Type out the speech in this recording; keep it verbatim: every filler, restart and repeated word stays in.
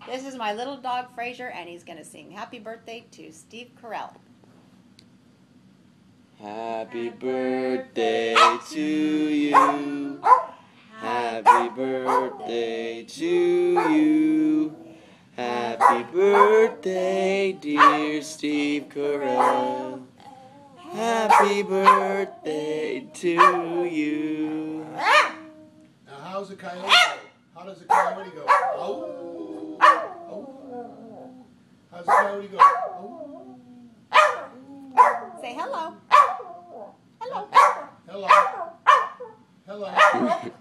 This is my little dog Fraser, and he's going to sing happy birthday to Steve Carell. Happy birthday to you. Happy birthday to you. Happy birthday, dear Steve Carell. Happy birthday to you. Now, how's a coyote go? How does a coyote go? Oh, oh. How's a coyote go? Oh. Say hello. Hello. Hello. Hello.